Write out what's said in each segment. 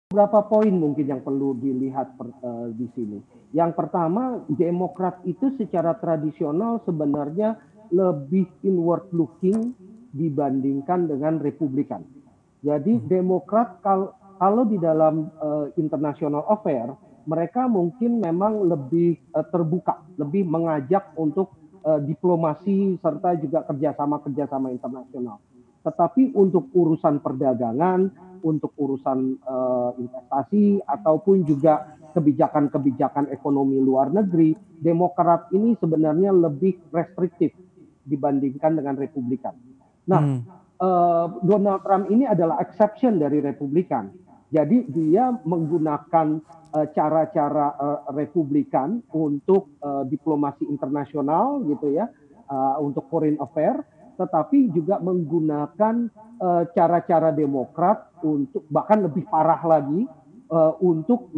Beberapa poin mungkin yang perlu dilihat di sini. Yang pertama, Demokrat itu secara tradisional sebenarnya lebih inward looking dibandingkan dengan Republikan. Jadi Mhm. Demokrat kalau di dalam international affair, mereka mungkin memang lebih terbuka, lebih mengajak untuk diplomasi serta juga kerjasama-kerjasama internasional. Tetapi untuk urusan perdagangan, untuk urusan investasi ataupun juga kebijakan-kebijakan ekonomi luar negeri, Demokrat ini sebenarnya lebih restriktif dibandingkan dengan Republikan. Nah, Mmm. Donald Trump ini adalah exception dari Republikan. Jadi dia menggunakan cara-cara Republikan untuk diplomasi internasional gitu ya, untuk foreign affair, tetapi juga menggunakan cara-cara Demokrat untuk bahkan lebih parah lagi untuk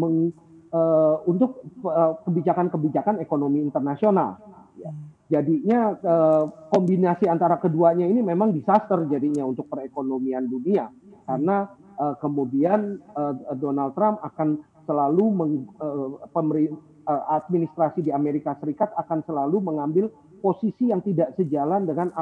kebijakan-kebijakan ekonomi internasional. Ya. Mmm. Jadinya kombinasi antara keduanya ini memang disaster jadinya untuk perekonomian dunia Mmm. karena kemudian Donald Trump akan selalu administrasi di Amerika Serikat akan selalu mengambil posisi yang tidak sejalan dengan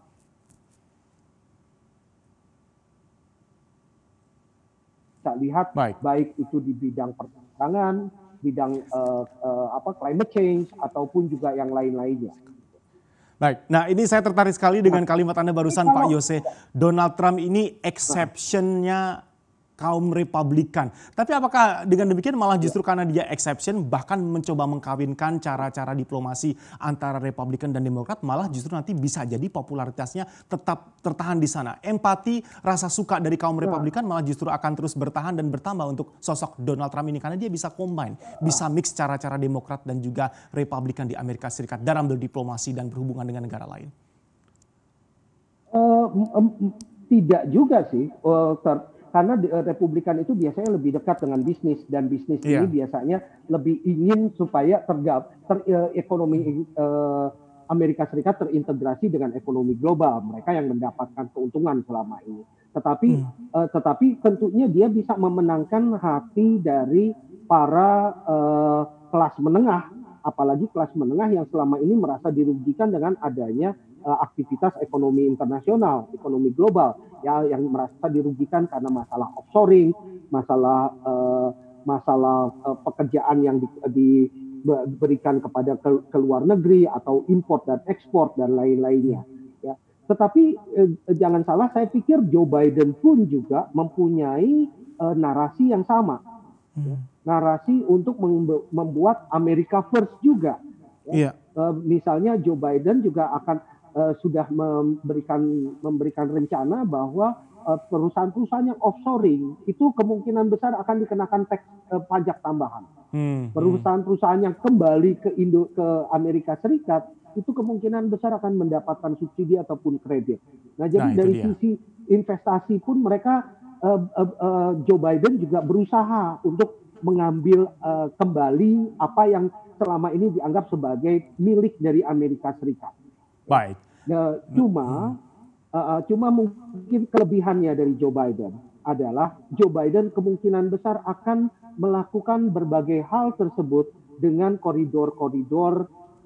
kita lihat Baik. baik itu di bidang perdagangan, bidang climate change ataupun juga yang lain-lainnya. Baik. Nah, ini saya tertarik sekali Nah, dengan kalimat Anda tapi barusan, Pak kalau Yose. Donald Trump ini Heeh. exception-nya kaum Republikan. Tapi apakah dengan demikian malah Iya. justru karena dia exception bahkan mencoba mengkawinkan cara-cara diplomasi antara Republikan dan Demokrat, malah justru nanti bisa jadi popularitasnya tetap tertahan di sana. Empati, rasa suka dari kaum Nah, Republikan malah justru akan terus bertahan dan bertambah untuk sosok Donald Trump ini karena dia bisa combine, bisa mix cara-cara Demokrat dan juga Republikan di Amerika Serikat dalam berdiplomasi dan berhubungan dengan negara lain. Eee, tidak juga sih, karena Republikan itu biasanya lebih dekat dengan bisnis dan bisnis ini Iya. biasanya lebih ingin supaya ekonomi Amerika Serikat terintegrasi dengan ekonomi global, mereka yang mendapatkan keuntungan selama ini. Tetapi Mmm. tentunya dia bisa memenangkan hati dari para kelas menengah, apalagi kelas menengah yang selama ini merasa dirugikan dengan adanya aktivitas ekonomi internasional, ekonomi global, ya yang merasa dirugikan karena masalah offshoring, masalah pekerjaan yang diberikan kepada ke luar negeri atau import dan ekspor dan lain-lainnya. Mmm. Ya. Tetapi jangan salah, saya pikir Joe Biden pun juga mempunyai narasi yang sama, ya. Mmm. Narasi untuk membuat America First juga. Ya. Iya. Misalnya Joe Biden juga akan sudah memberikan rencana bahwa perusahaan-perusahaan yang offshoring itu kemungkinan besar akan dikenakan pajak tambahan. Mmm, mhm. Perusahaan-perusahaan yang kembali ke Amerika Serikat itu kemungkinan besar akan mendapatkan subsidi ataupun kredit. Nah, jadi Nah, itu dari dia. sisi investasi pun mereka Joe Biden juga berusaha untuk mengambil kembali apa yang selama ini dianggap sebagai milik dari Amerika Serikat. Ya. Baik. Mhm. Cuma mungkin kelebihannya dari Joe Biden adalah Joe Biden kemungkinan besar akan melakukan berbagai hal tersebut dengan koridor-koridor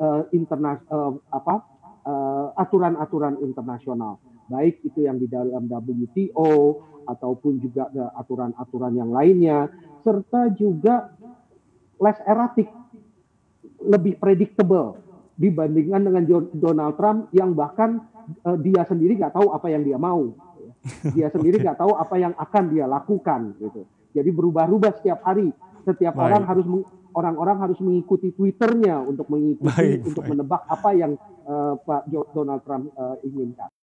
aturan-aturan internasional, baik itu yang di dalam WTO ataupun juga aturan-aturan yang lainnya, serta juga less erratic, lebih predictable dibandingkan dengan Donald Trump yang bahkan dia sendiri nggak tahu apa yang dia mau. Dia sendiri Oke. nggak tahu apa yang akan dia lakukan gitu. Jadi berubah-ubah setiap hari. Setiap Baik. orang-orang harus mengikuti Twitternya untuk Baik, untuk baik. menebak apa yang Pak Donald Trump inginkan.